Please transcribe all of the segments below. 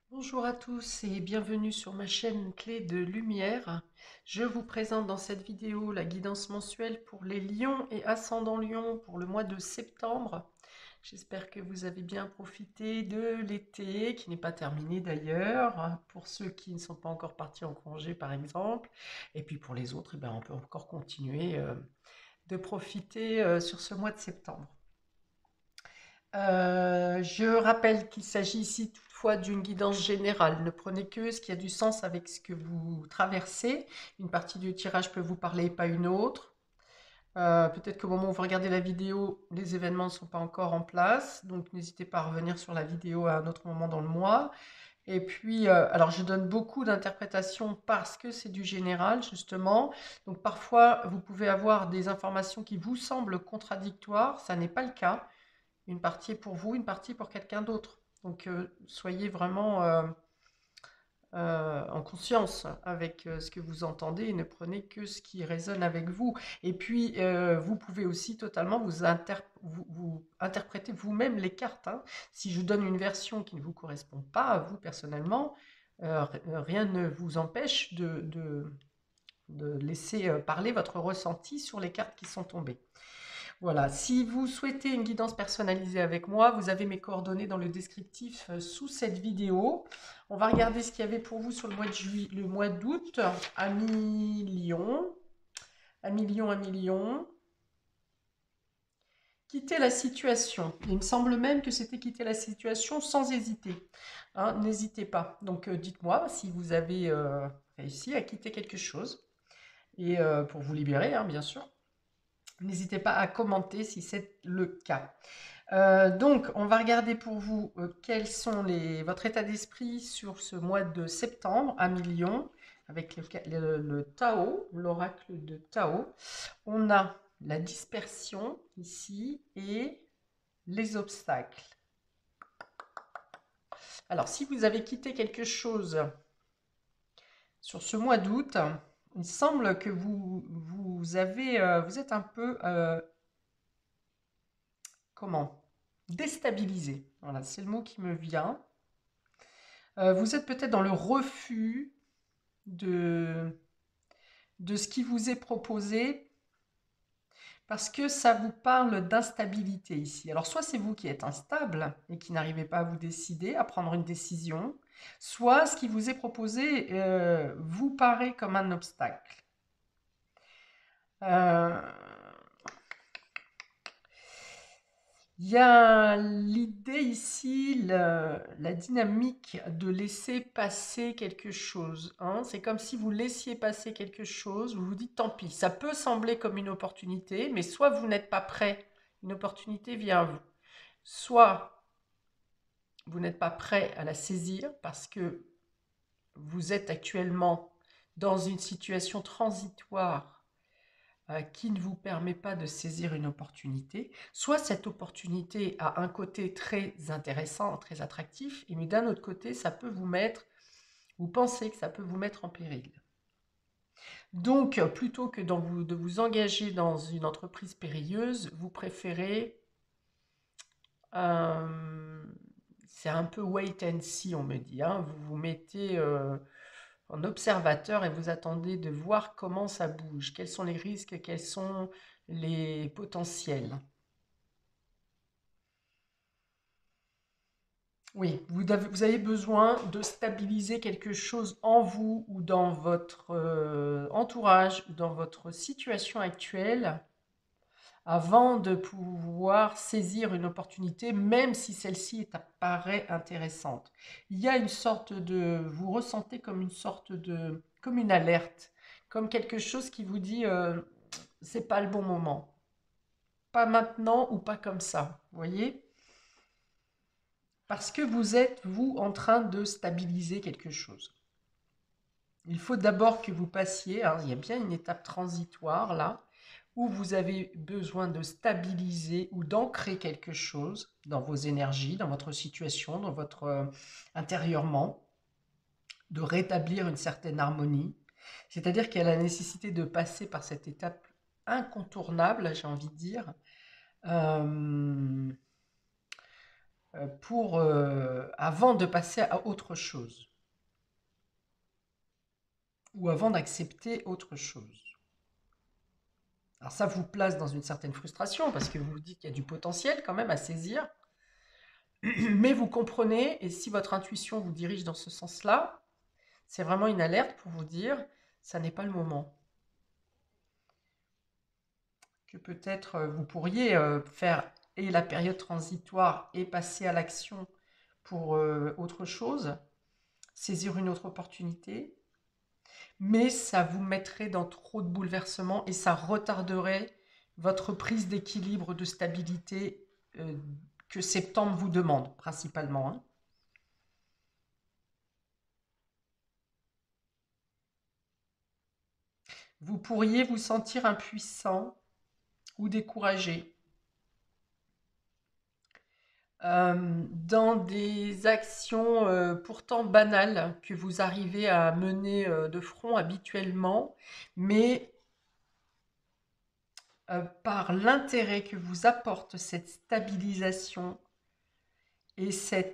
Bonjour à tous et bienvenue sur ma chaîne Clé de Lumière. Je vous présente dans cette vidéo la guidance mensuelle pour les lions et ascendants lions pour le mois de septembre. J'espère que vous avez bien profité de l'été, qui n'est pas terminé d'ailleurs, pour ceux qui ne sont pas encore partis en congé par exemple. Et puis pour les autres, on peut encore continuer de profiter sur ce mois de septembre. Je rappelle qu'il s'agit ici toutefois d'une guidance générale. Ne prenez que ce qui a du sens avec ce que vous traversez. Une partie du tirage peut vous parler, pas une autre. Peut-être qu'au moment où vous regardez la vidéo, les événements ne sont pas encore en place. Donc n'hésitez pas à revenir sur la vidéo à un autre moment dans le mois. Et puis, alors je donne beaucoup d'interprétations parce que c'est du général, justement. Donc parfois, vous pouvez avoir des informations qui vous semblent contradictoires. Ça n'est pas le cas. Une partie est pour vous, une partie pour quelqu'un d'autre. Donc soyez vraiment en conscience avec ce que vous entendez et ne prenez que ce qui résonne avec vous. Et puis vous pouvez aussi totalement vous interpréter vous-même les cartes, hein. Si je donne une version qui ne vous correspond pas à vous personnellement, rien ne vous empêche de laisser parler votre ressenti sur les cartes qui sont tombées. Voilà, si vous souhaitez une guidance personnalisée avec moi, vous avez mes coordonnées dans le descriptif sous cette vidéo. On va regarder ce qu'il y avait pour vous sur le mois de juillet, le mois d'août. Amis Lion, Amis Lion, Amis Lion. Quitter la situation. Il me semble même que c'était quitter la situation sans hésiter, hein. N'hésitez pas. Donc dites-moi si vous avez réussi à quitter quelque chose. Et pour vous libérer, hein, bien sûr. N'hésitez pas à commenter si c'est le cas. Donc, on va regarder pour vous quels sont votre état d'esprit sur ce mois de septembre à Million, avec le Tao, l'oracle de Tao. On a la dispersion ici et les obstacles. Alors, si vous avez quitté quelque chose sur ce mois d'août, il semble que vous êtes un peu, comment? Déstabilisé. Voilà, c'est le mot qui me vient. Vous êtes peut-être dans le refus de, de ce qui vous est proposé parce que ça vous parle d'instabilité ici. Alors soit c'est vous qui êtes instable et qui n'arrivez pas à vous décider, à prendre une décision, soit ce qui vous est proposé vous paraît comme un obstacle. Euh, Il y a l'idée ici, la dynamique de laisser passer quelque chose, hein. C'est comme si vous laissiez passer quelque chose, vous vous dites tant pis. Ça peut sembler comme une opportunité, mais soit vous n'êtes pas prêt, une opportunité vient à vous. Soit vous n'êtes pas prêt à la saisir parce que vous êtes actuellement dans une situation transitoire qui ne vous permet pas de saisir une opportunité, soit cette opportunité a un côté très intéressant, très attractif, mais d'un autre côté, ça peut vous pensez que ça peut vous mettre en péril. Donc, plutôt que de vous engager dans une entreprise périlleuse, vous préférez, euh, c'est un peu wait and see, on me dit, hein, vous vous mettez en observateur et vous attendez de voir comment ça bouge, quels sont les risques, quels sont les potentiels. Oui, vous avez besoin de stabiliser quelque chose en vous ou dans votre entourage ou dans votre situation actuelle avant de pouvoir saisir une opportunité, même si celle-ci apparaît intéressante. Il y a une sorte de, vous ressentez comme une sorte de, comme une alerte, comme quelque chose qui vous dit, c'est pas le bon moment, pas maintenant ou pas comme ça, vous voyez? Parce que vous êtes, vous, en train de stabiliser quelque chose. Il faut d'abord que vous passiez, hein, il y a bien une étape transitoire là, où vous avez besoin de stabiliser ou d'ancrer quelque chose dans vos énergies, dans votre situation, dans votre intérieurement, de rétablir une certaine harmonie. C'est-à-dire qu'il y a la nécessité de passer par cette étape incontournable, j'ai envie de dire, euh, avant de passer à autre chose ou avant d'accepter autre chose. Alors ça vous place dans une certaine frustration parce que vous vous dites qu'il y a du potentiel quand même à saisir, mais vous comprenez, et si votre intuition vous dirige dans ce sens-là, c'est vraiment une alerte pour vous dire, ça n'est pas le moment. Que peut-être vous pourriez faire et la période transitoire et passer à l'action pour autre chose, saisir une autre opportunité, mais ça vous mettrait dans trop de bouleversements et ça retarderait votre prise d'équilibre, de stabilité que septembre vous demande principalement, hein. Vous pourriez vous sentir impuissant ou découragé dans des actions pourtant banales que vous arrivez à mener de front habituellement, mais par l'intérêt que vous apporte cette stabilisation et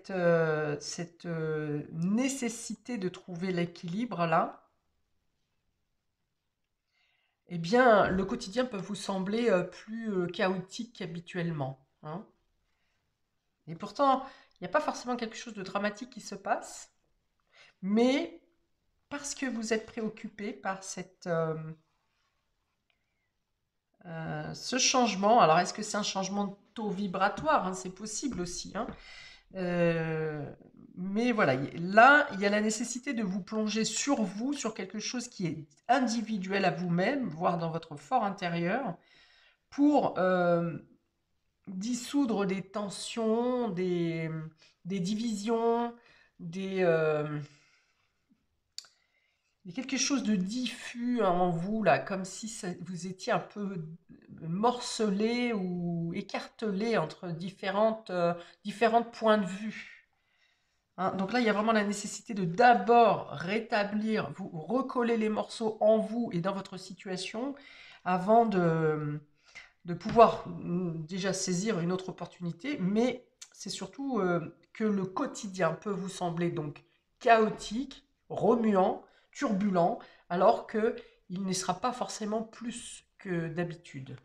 cette nécessité de trouver l'équilibre là, eh bien, le quotidien peut vous sembler plus chaotique qu'habituellement, hein. Et pourtant, il n'y a pas forcément quelque chose de dramatique qui se passe, mais parce que vous êtes préoccupé par ce changement, alors est-ce que c'est un changement de taux vibratoire, hein, c'est possible aussi, hein, euh, mais voilà, là, il y a la nécessité de vous plonger sur vous, sur quelque chose qui est individuel à vous-même, voire dans votre fort intérieur, pour dissoudre des tensions, des divisions, des, euh, il y a quelque chose de diffus en vous, là, comme si vous étiez un peu morcelé ou écartelé entre différentes points de vue, hein. Donc là, il y a vraiment la nécessité de d'abord rétablir, vous recoller les morceaux en vous et dans votre situation avant de pouvoir déjà saisir une autre opportunité, mais c'est surtout que le quotidien peut vous sembler donc chaotique, remuant, turbulent, alors que il ne sera pas forcément plus que d'habitude.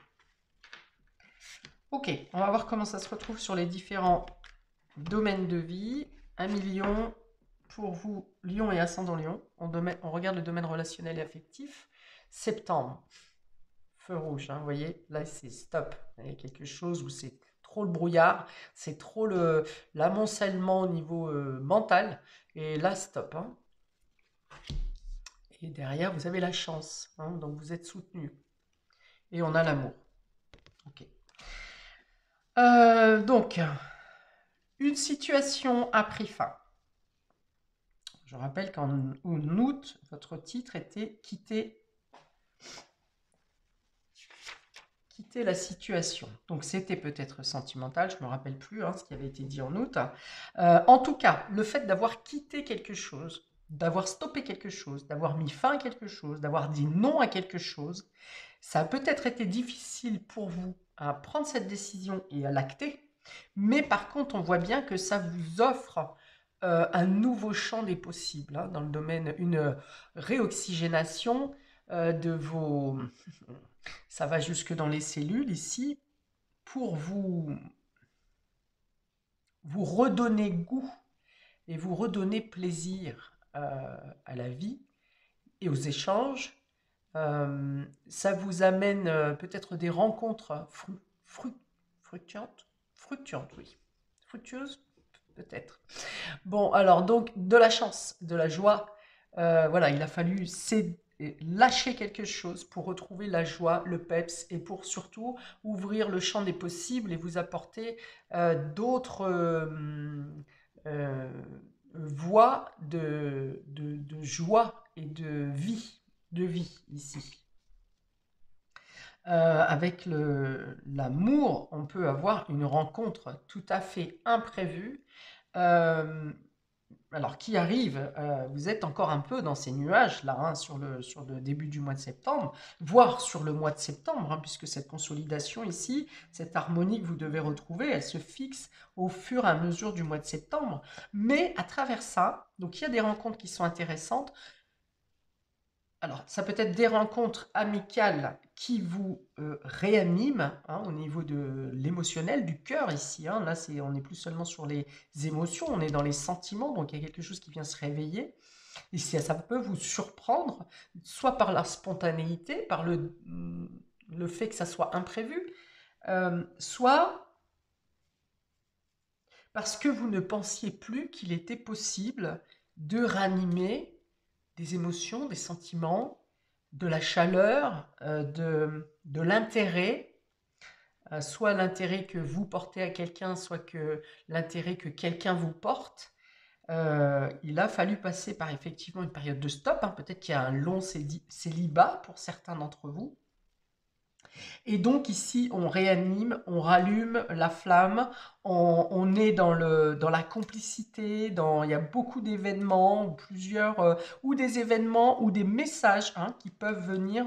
Ok, on va voir comment ça se retrouve sur les différents domaines de vie. 1 million pour vous, Lion et ascendant Lion. On regarde le domaine relationnel et affectif. Septembre, feu rouge, hein, vous voyez, là c'est stop. Il y a quelque chose où c'est trop le brouillard, c'est trop l'amoncellement au niveau mental, et là stop, hein. Et derrière, vous avez la chance, hein, donc vous êtes soutenu. Et on a l'amour. Ok. Donc, une situation a pris fin. Je rappelle qu'en août, votre titre était quitter la situation. Donc c'était peut-être sentimental, je ne me rappelle plus hein, ce qui avait été dit en août. En tout cas, le fait d'avoir quitté quelque chose, d'avoir stoppé quelque chose, d'avoir mis fin à quelque chose, d'avoir dit non à quelque chose, ça a peut-être été difficile pour vous à prendre cette décision et à l'acter, mais par contre, on voit bien que ça vous offre un nouveau champ des possibles, hein, dans le domaine, une réoxygénation de vos... Ça va jusque dans les cellules ici pour vous redonner goût et vous redonner plaisir à la vie et aux échanges. Ça vous amène peut-être des rencontres fructuantes, fructuantes, oui, fructueuses, peut-être. Bon, alors donc de la chance, de la joie. Voilà, il a fallu lâcher quelque chose pour retrouver la joie, le peps et pour surtout ouvrir le champ des possibles et vous apporter d'autres euh, voies de joie et de vie ici. Avec l'amour, on peut avoir une rencontre tout à fait imprévue, euh, alors qui arrive, vous êtes encore un peu dans ces nuages-là, hein, sur le début du mois de septembre, voire sur le mois de septembre, hein, puisque cette consolidation ici, cette harmonie que vous devez retrouver, elle se fixe au fur et à mesure du mois de septembre. Mais à travers ça, donc il y a des rencontres qui sont intéressantes. Alors, ça peut être des rencontres amicales qui vous réaniment, hein, au niveau de l'émotionnel, du cœur ici, hein. Là, on n'est plus seulement sur les émotions, on est dans les sentiments, donc il y a quelque chose qui vient se réveiller. Et ça peut vous surprendre, soit par la spontanéité, par le fait que ça soit imprévu, soit parce que vous ne pensiez plus qu'il était possible de ranimer des émotions, des sentiments, de la chaleur, de l'intérêt, soit l'intérêt que vous portez à quelqu'un, soit que l'intérêt que quelqu'un vous porte. Il a fallu passer par effectivement une période de stop, hein. Peut-être qu'il y a un long célibat pour certains d'entre vous. Et donc ici, on réanime, on rallume la flamme, on est dans la complicité, il y a beaucoup d'événements, ou plusieurs, ou des événements, ou des messages, hein, qui peuvent venir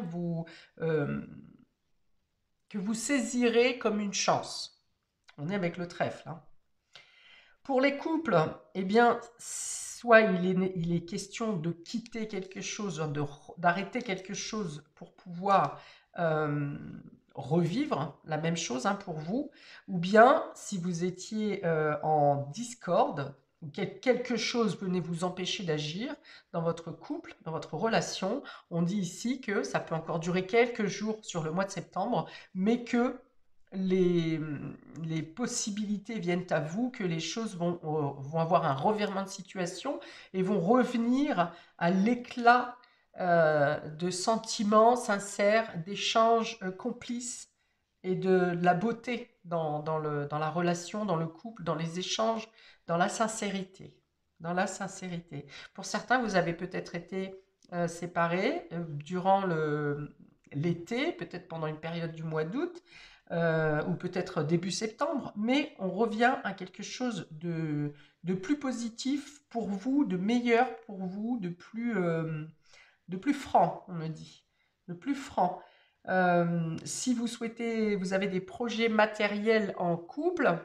que vous saisirez comme une chance. On est avec le trèfle, hein. Pour les couples, eh bien, soit il est question de quitter quelque chose, d'arrêter quelque chose pour pouvoir euh, revivre la même chose, hein, pour vous, ou bien si vous étiez en discorde, ou quelque chose venait vous empêcher d'agir dans votre couple, dans votre relation, on dit ici que ça peut encore durer quelques jours sur le mois de septembre, mais que les, les possibilités viennent à vous, que les choses vont avoir un revirement de situation et vont revenir à l'éclat de sentiments sincères, d'échanges complices et de la beauté dans la relation, dans le couple, dans les échanges, dans la sincérité. Dans la sincérité. Pour certains, vous avez peut-être été séparés durant l'été, peut-être pendant une période du mois d'août, ou peut-être début septembre, mais on revient à quelque chose de plus positif pour vous, de meilleur pour vous, de plus franc, on me dit, de plus franc. Si vous souhaitez, vous avez des projets matériels en couple,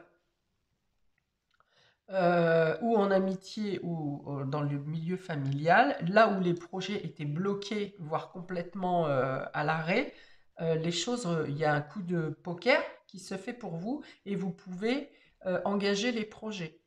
ou en amitié ou dans le milieu familial, là où les projets étaient bloqués, voire complètement à l'arrêt, les choses, il y a un coup de poker qui se fait pour vous et vous pouvez engager les projets.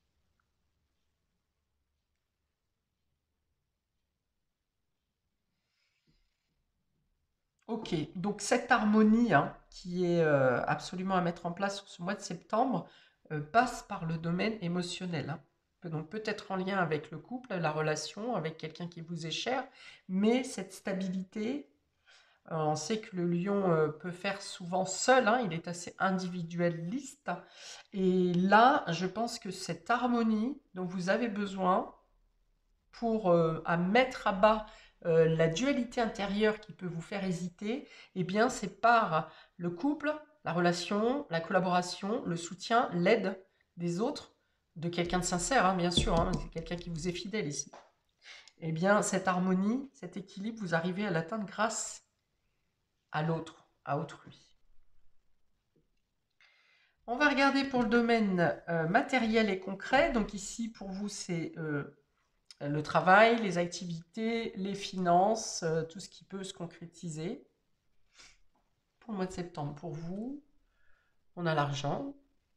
Ok, donc cette harmonie, hein, qui est absolument à mettre en place sur ce mois de septembre, passe par le domaine émotionnel, hein. Donc peut-être en lien avec le couple, la relation, avec quelqu'un qui vous est cher, mais cette stabilité, on sait que le lion peut faire souvent seul, hein, il est assez individualiste. Et là, je pense que cette harmonie dont vous avez besoin pour à mettre à bas la dualité intérieure qui peut vous faire hésiter, eh bien, c'est par le couple, la relation, la collaboration, le soutien, l'aide des autres, de quelqu'un de sincère, hein, bien sûr, hein, c'est quelqu'un qui vous est fidèle ici. Eh bien, cette harmonie, cet équilibre, vous arrivez à l'atteindre grâce à l'autre, à autrui. On va regarder pour le domaine matériel et concret. Donc ici, pour vous, c'est le travail, les activités, les finances, tout ce qui peut se concrétiser. Pour le mois de septembre, pour vous, on a l'argent,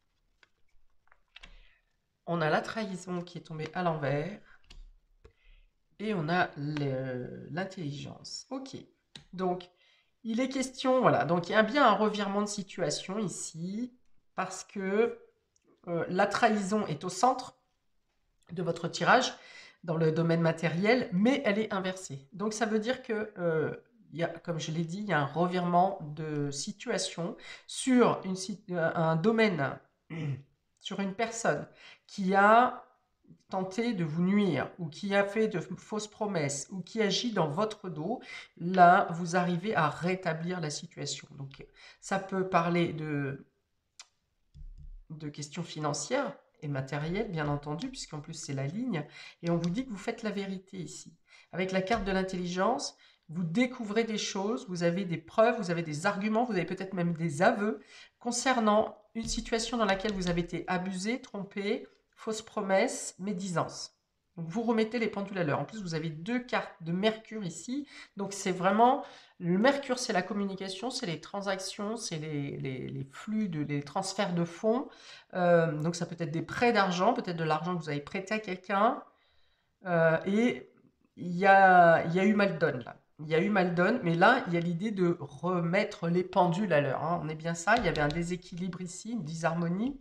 on a la trahison qui est tombée à l'envers, et on a l'intelligence. Ok, donc il est question, voilà, donc il y a bien un revirement de situation ici, parce que la trahison est au centre de votre tirage dans le domaine matériel, mais elle est inversée. Donc ça veut dire que, comme je l'ai dit, il y a un revirement de situation sur un domaine, sur une personne qui a tenté de vous nuire ou qui a fait de fausses promesses ou qui agit dans votre dos. Là, vous arrivez à rétablir la situation. Donc ça peut parler de questions financières et matériel, bien entendu, puisqu'en plus c'est la ligne, et on vous dit que vous faites la vérité ici. Avec la carte de l'intelligence, vous découvrez des choses, vous avez des preuves, vous avez des arguments, vous avez peut-être même des aveux concernant une situation dans laquelle vous avez été abusé, trompé, fausse promesse, médisance. Donc vous remettez les pendules à l'heure. En plus, vous avez 2 cartes de Mercure ici, donc c'est vraiment le Mercure, c'est la communication, c'est les transactions, c'est les flux, les transferts de fonds. Donc ça peut être des prêts d'argent, peut-être de l'argent que vous avez prêté à quelqu'un. Et il y a eu mal donne là. Il y a eu mal donne, mais là, il y a l'idée de remettre les pendules à l'heure, hein. On est bien ça, il y avait un déséquilibre ici, une disharmonie.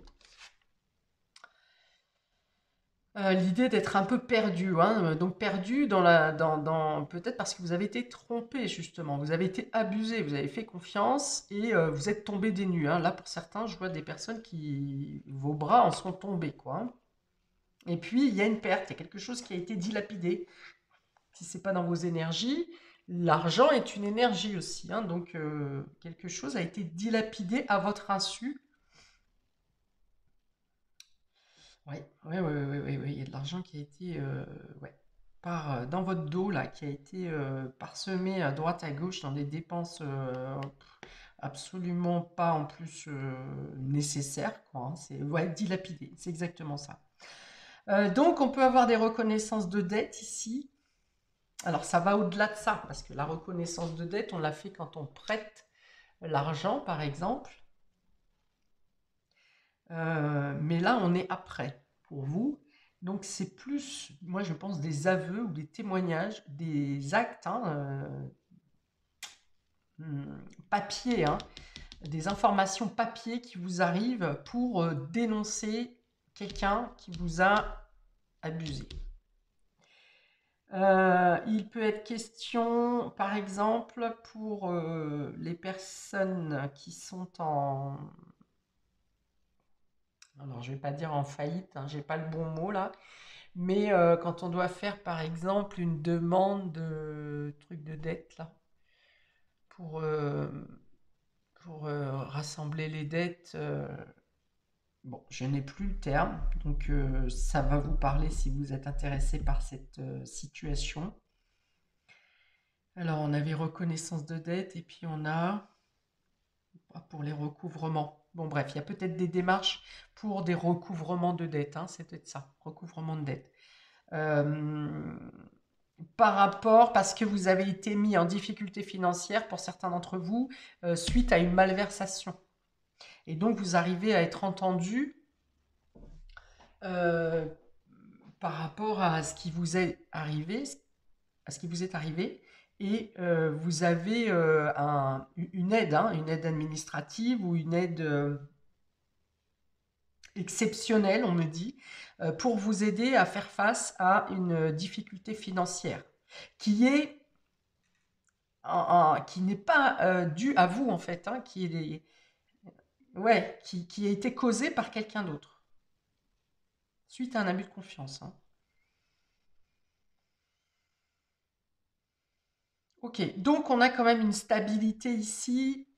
L'idée d'être un peu perdu, hein, donc perdu peut-être parce que vous avez été trompé justement, vous avez été abusé, vous avez fait confiance et vous êtes tombé des nues, hein. Là, pour certains, je vois des personnes qui, vos bras en sont tombés, quoi, hein. Et puis, il y a une perte, il y a quelque chose qui a été dilapidé. Si c'est pas dans vos énergies, l'argent est une énergie aussi, hein, donc quelque chose a été dilapidé à votre insu. Oui, oui, oui, oui, oui, oui, il y a de l'argent qui a été, ouais, dans votre dos là, qui a été parsemé à droite à gauche dans des dépenses absolument pas en plus nécessaires, quoi, hein. C'est ouais, dilapidé, c'est exactement ça. Donc on peut avoir des reconnaissances de dette ici. Alors ça va au-delà de ça, parce que la reconnaissance de dette, on l'a fait quand on prête l'argent, par exemple. Mais là, on est après pour vous. Donc c'est plus, moi je pense, des aveux ou des témoignages, des actes, hein, papier, hein, des informations papier qui vous arrivent pour dénoncer quelqu'un qui vous a abusé. Il peut être question, par exemple, pour les personnes qui sont en... Alors, je ne vais pas dire en faillite, hein, j'ai pas le bon mot là, mais quand on doit faire, par exemple, une demande de truc de dette là, pour, euh, pour rassembler les dettes, bon, je n'ai plus le terme, donc ça va vous parler si vous êtes intéressé par cette situation. Alors, on avait reconnaissance de dette et puis on a pour les recouvrements. Bon, bref, il y a peut-être des démarches pour des recouvrements de dettes, hein, c'est peut-être ça, recouvrement de dettes. Euh, Par rapport, parce que vous avez été mis en difficulté financière pour certains d'entre vous, suite à une malversation. Et donc, vous arrivez à être entendu euh, par rapport à ce qui vous est arrivé, à ce qui vous est arrivé, et vous avez une aide administrative ou une aide exceptionnelle, on me dit, pour vous aider à faire face à une difficulté financière qui est qui n'est pas due à vous en fait, hein, ouais, qui a été causée par quelqu'un d'autre suite à un abus de confiance, hein. Ok, donc on a quand même une stabilité ici.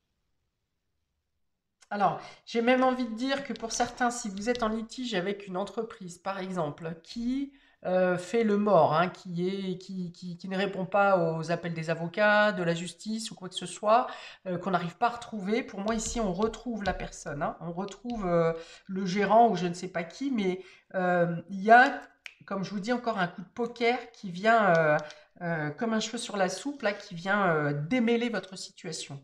Alors, j'ai même envie de dire que pour certains, si vous êtes en litige avec une entreprise, par exemple, qui fait le mort, hein, qui ne répond pas aux appels des avocats, de la justice ou quoi que ce soit, qu'on n'arrive pas à retrouver, pour moi ici, on retrouve la personne, hein, on retrouve le gérant ou je ne sais pas qui, mais il y a, comme je vous dis, encore un coup de poker qui vient, comme un cheveu sur la soupe, là, qui vient démêler votre situation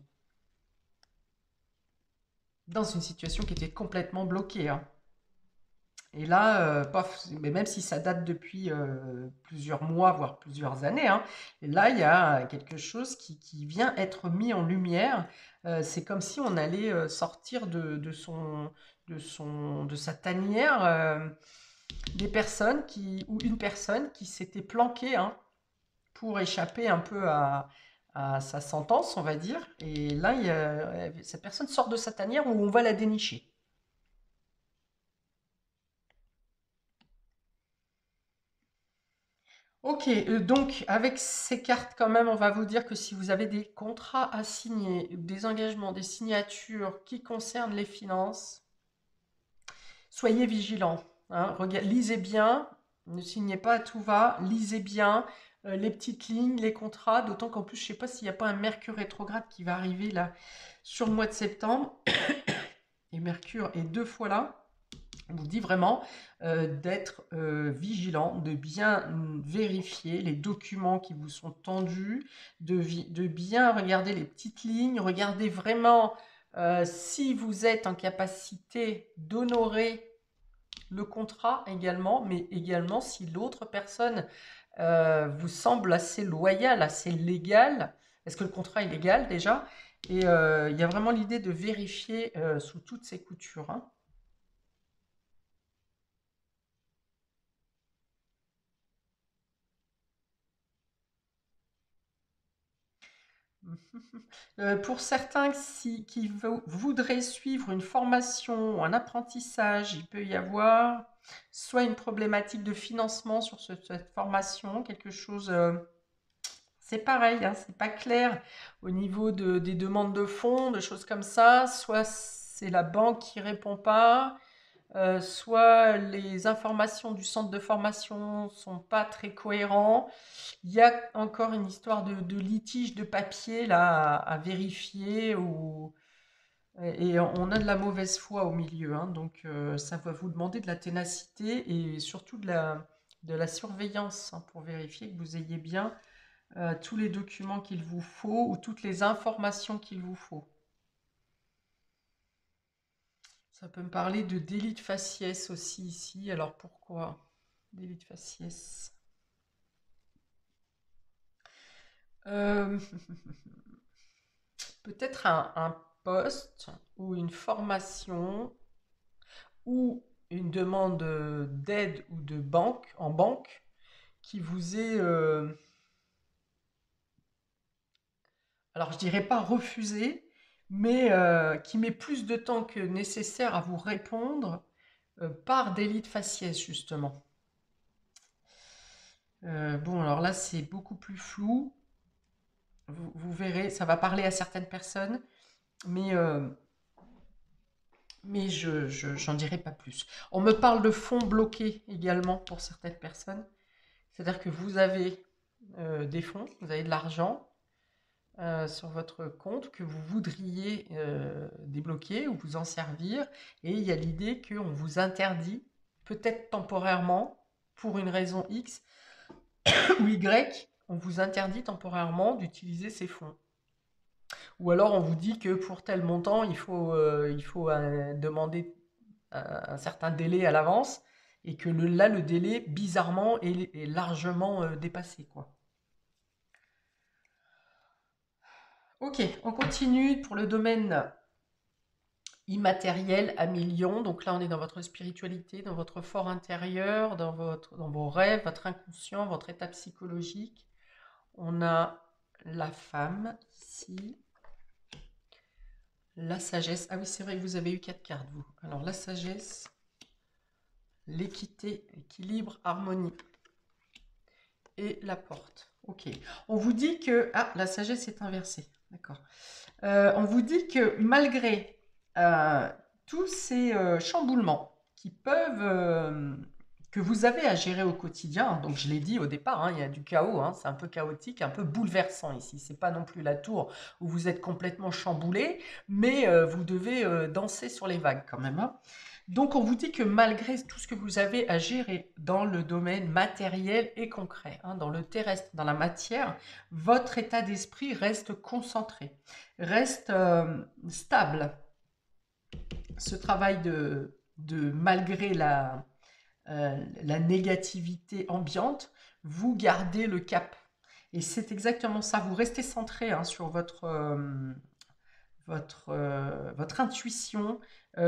dans une situation qui était complètement bloquée, hein. Et là, paf, mais même si ça date depuis plusieurs mois, voire plusieurs années, hein, et là, il y a quelque chose qui vient être mis en lumière. C'est comme si on allait sortir de sa tanière des personnes ou une personne qui s'était planquée, hein, pour échapper un peu à sa sentence, on va dire. Et là, cette personne sort de sa tanière où on va la dénicher. Ok, donc avec ces cartes quand même, on va vous dire que si vous avez des contrats à signer, des engagements, des signatures qui concernent les finances, Soyez vigilants, hein, lisez bien, ne signez pas à tout va, lisez bien les petites lignes, les contrats, d'autant qu'en plus, je ne sais pas s'il n'y a pas un Mercure rétrograde qui va arriver là sur le mois de septembre, et Mercure est 2 fois là. On vous dit vraiment d'être vigilant, de bien vérifier les documents qui vous sont tendus, de bien regarder les petites lignes, regardez vraiment si vous êtes en capacité d'honorer le contrat également, mais également si l'autre personne vous semble assez loyale, assez légale. Est-ce que le contrat est légal déjà? Et il y a vraiment l'idée de vérifier sous toutes ces coutures, hein. Pour certains qui voudraient suivre une formation ou un apprentissage, il peut y avoir soit une problématique de financement sur cette formation, quelque chose, c'est pareil, hein, c'est pas clair au niveau des demandes de fonds, de choses comme ça, soit c'est la banque qui répond pas, soit les informations du centre de formation sont pas très cohérents. Il y a encore une histoire de litige de papier là à vérifier et on a de la mauvaise foi au milieu, hein, donc ça va vous demander de la ténacité et surtout de la surveillance, hein, pour vérifier que vous ayez bien tous les documents qu'il vous faut ou toutes les informations qu'il vous faut. Ça peut me parler de délit de faciès aussi ici. Alors pourquoi délit de faciès? Euh, Peut-être un poste ou une formation ou une demande d'aide ou de banque en banque qui vous est, alors je dirais pas refusé, mais qui met plus de temps que nécessaire à vous répondre par délit de faciès justement. Bon, alors là c'est beaucoup plus flou. Vous verrez, ça va parler à certaines personnes, mais j'en dirai pas plus. On me parle de fonds bloqués également pour certaines personnes. C'est-à-dire que vous avez des fonds, vous avez de l'argent sur votre compte que vous voudriez débloquer ou vous en servir. Et il y a l'idée qu'on vous interdit, peut-être temporairement, pour une raison X ou Y, on vous interdit temporairement d'utiliser ces fonds. Ou alors on vous dit que pour tel montant, il faut demander un certain délai à l'avance et que là, le délai, bizarrement, est largement dépassé, quoi. Ok, on continue pour le domaine immatériel à millions. Donc là, on est dans votre spiritualité, dans votre fort intérieur, dans vos rêves, votre inconscient, votre état psychologique. On a la femme ici. La sagesse. Ah oui, c'est vrai que vous avez eu 4 cartes, vous. Alors, la sagesse, l'équité, équilibre, harmonie. Et la porte. Ok. On vous dit que... Ah, la sagesse est inversée. D'accord. On vous dit que malgré euh, tous ces chamboulements qui peuvent... que vous avez à gérer au quotidien, donc je l'ai dit au départ, hein, il y a du chaos, hein, c'est un peu chaotique, un peu bouleversant ici. C'est pas non plus la tour où vous êtes complètement chamboulé, mais vous devez danser sur les vagues quand même, hein. Donc on vous dit que malgré tout ce que vous avez à gérer dans le domaine matériel et concret, hein, dans le terrestre, dans la matière, votre état d'esprit reste concentré, reste stable. Ce travail malgré la négativité ambiante, vous gardez le cap. Et c'est exactement ça, vous restez centré, hein, sur votre intuition,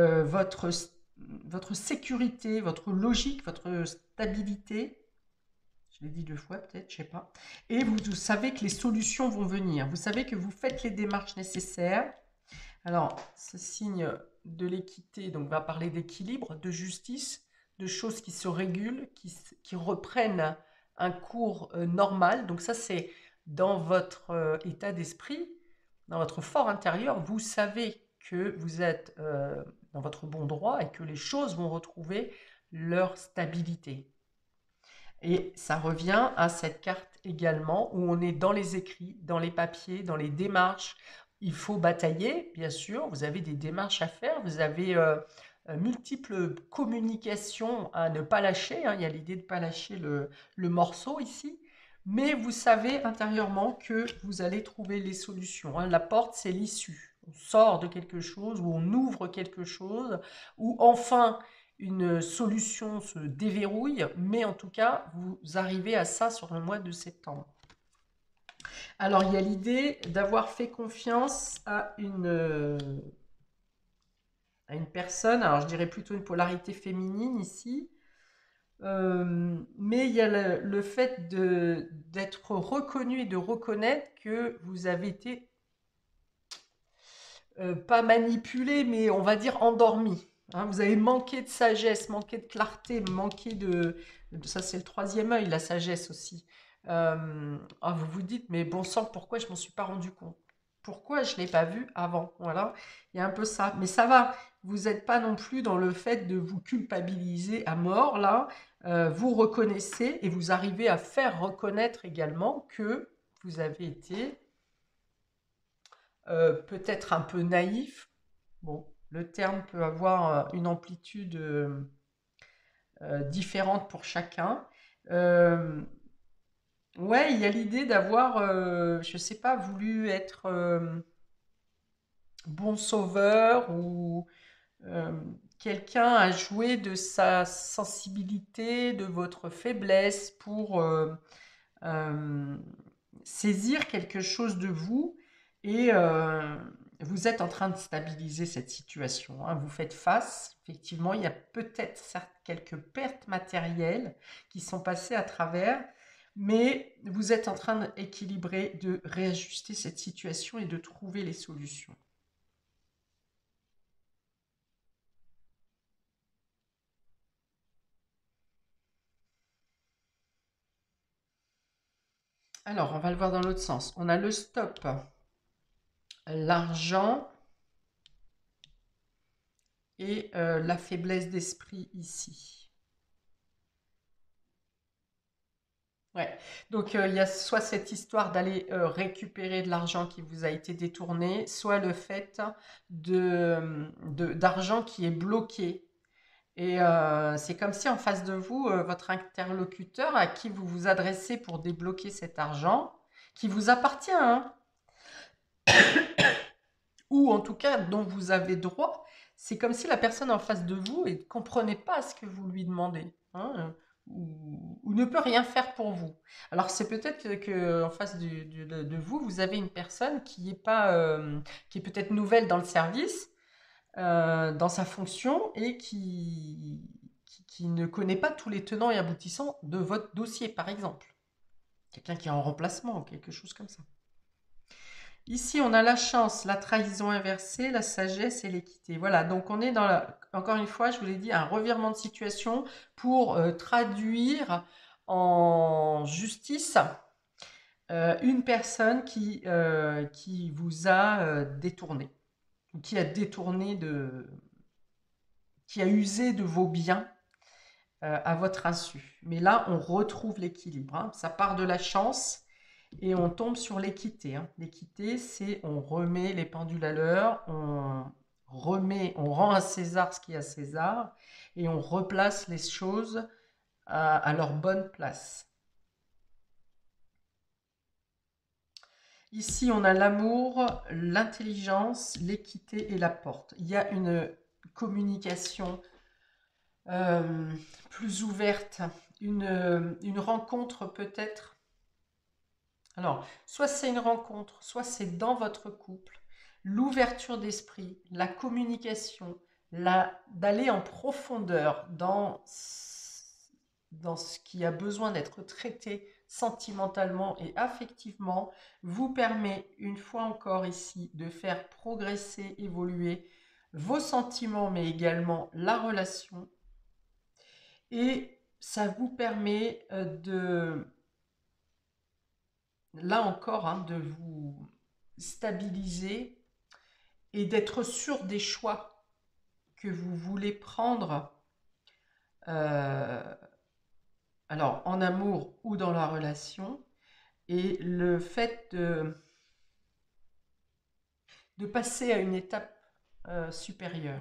votre sécurité, votre logique, votre stabilité. Je l'ai dit 2 fois peut-être, je ne sais pas. Et vous savez que les solutions vont venir. Vous savez que vous faites les démarches nécessaires. Alors, ce signe de l'équité donc va parler d'équilibre, de justice, de choses qui se régulent, qui reprennent un cours normal. Donc ça, c'est dans votre état d'esprit, dans votre fort intérieur. Vous savez que vous êtes dans votre bon droit et que les choses vont retrouver leur stabilité. Et ça revient à cette carte également où on est dans les écrits, dans les papiers, dans les démarches. Il faut batailler, bien sûr. Vous avez des démarches à faire. Vous avez multiples communications à ne pas lâcher, hein. Il y a l'idée de ne pas lâcher le morceau ici. Mais vous savez intérieurement que vous allez trouver les solutions, hein. La porte, c'est l'issue. On sort de quelque chose ou on ouvre quelque chose ou enfin une solution se déverrouille, mais en tout cas, vous arrivez à ça sur le mois de septembre. Alors, il y a l'idée d'avoir fait confiance à une personne, alors je dirais plutôt une polarité féminine ici, mais il y a le fait d'être reconnu et de reconnaître que vous avez été pas manipulé, mais on va dire endormi. Hein. Vous avez manqué de sagesse, manqué de clarté, manqué ça c'est le troisième œil, la sagesse aussi. Vous vous dites, mais bon sang, pourquoi je m'en suis pas rendu compte? Pourquoi je ne l'ai pas vu avant? Voilà, il y a un peu ça. Mais ça va, vous n'êtes pas non plus dans le fait de vous culpabiliser à mort, là. Vous reconnaissez et vous arrivez à faire reconnaître également que vous avez été peut-être un peu naïf. Bon, le terme peut avoir une amplitude différente pour chacun. Euh, ouais, il y a l'idée d'avoir, je ne sais pas, voulu être bon sauveur ou euh, quelqu'un a joué de sa sensibilité, de votre faiblesse pour euh, saisir quelque chose de vous et vous êtes en train de stabiliser cette situation, hein. Vous faites face, effectivement, il y a peut-être quelques pertes matérielles qui sont passées à travers, mais vous êtes en train d'équilibrer, de réajuster cette situation et de trouver les solutions. Alors, on va le voir dans l'autre sens. On a le stop, l'argent et la faiblesse d'esprit ici. Ouais. Donc il y a soit cette histoire d'aller récupérer de l'argent qui vous a été détourné, soit le fait d'argent qui est bloqué. Et c'est comme si en face de vous, votre interlocuteur à qui vous vous adressez pour débloquer cet argent, qui vous appartient, hein, ou en tout cas dont vous avez droit, c'est comme si la personne en face de vous ne comprenait pas ce que vous lui demandez, hein, ou ne peut rien faire pour vous. Alors c'est peut-être en face de vous, vous avez une personne qui est pas, qui est peut-être nouvelle dans le service, dans sa fonction et qui ne connaît pas tous les tenants et aboutissants de votre dossier, par exemple. Quelqu'un qui est en remplacement ou quelque chose comme ça. Ici, on a la chance, la trahison inversée, la sagesse et l'équité. Voilà, donc on est dans encore une fois, je vous l'ai dit, un revirement de situation pour traduire en justice une personne qui vous a détourné, ou qui a détourné qui a usé de vos biens à votre insu. Mais là, on retrouve l'équilibre, hein. Ça part de la chance et on tombe sur l'équité, hein. L'équité, c'est on remet les pendules à l'heure, on rend à César ce qui est à César et on replace les choses à leur bonne place. Ici, on a l'amour, l'intelligence, l'équité et la porte. Il y a une communication euh, plus ouverte, une rencontre peut-être. Alors, soit c'est une rencontre, soit c'est dans votre couple, l'ouverture d'esprit, la communication, d'aller en profondeur dans ce qui a besoin d'être traité sentimentalement et affectivement, vous permet une fois encore ici de faire progresser, évoluer vos sentiments, mais également la relation. Et ça vous permet là encore, hein, de vous stabiliser et d'être sûr des choix que vous voulez prendre, euh, alors en amour ou dans la relation, et le fait de passer à une étape supérieure.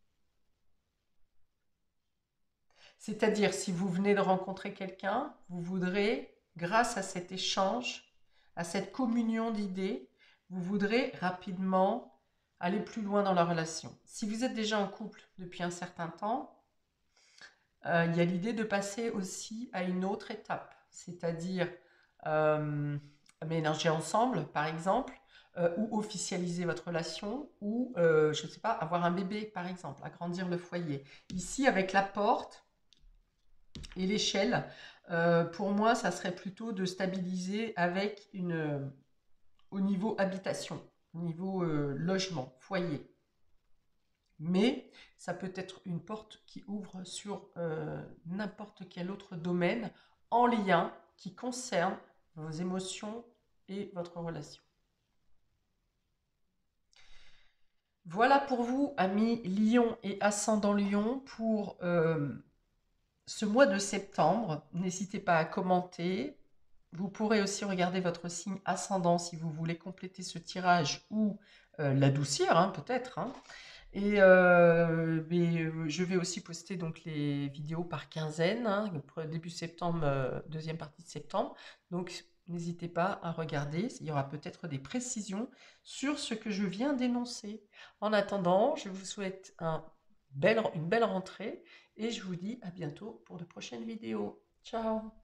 C'est-à-dire, si vous venez de rencontrer quelqu'un, vous voudrez, grâce à cet échange, à cette communion d'idées, vous voudrez rapidement aller plus loin dans la relation. Si vous êtes déjà en couple depuis un certain temps, il y a l'idée de passer aussi à une autre étape, c'est-à-dire ménager ensemble, par exemple, ou officialiser votre relation, ou, je ne sais pas, avoir un bébé, par exemple, agrandir le foyer. Ici, avec la porte et l'échelle, pour moi, ça serait plutôt de stabiliser avec au niveau habitation, au niveau logement, foyer. Mais ça peut être une porte qui ouvre sur n'importe quel autre domaine en lien qui concerne vos émotions et votre relation. Voilà pour vous, amis Lion et ascendant Lion, pour ce mois de septembre. N'hésitez pas à commenter. Vous pourrez aussi regarder votre signe ascendant si vous voulez compléter ce tirage ou l'adoucir, hein, peut-être. Hein. Et je vais aussi poster donc les vidéos par quinzaine, hein, début septembre, deuxième partie de septembre. Donc n'hésitez pas à regarder, il y aura peut-être des précisions sur ce que je viens d'énoncer. En attendant, je vous souhaite une belle rentrée et je vous dis à bientôt pour de prochaines vidéos. Ciao!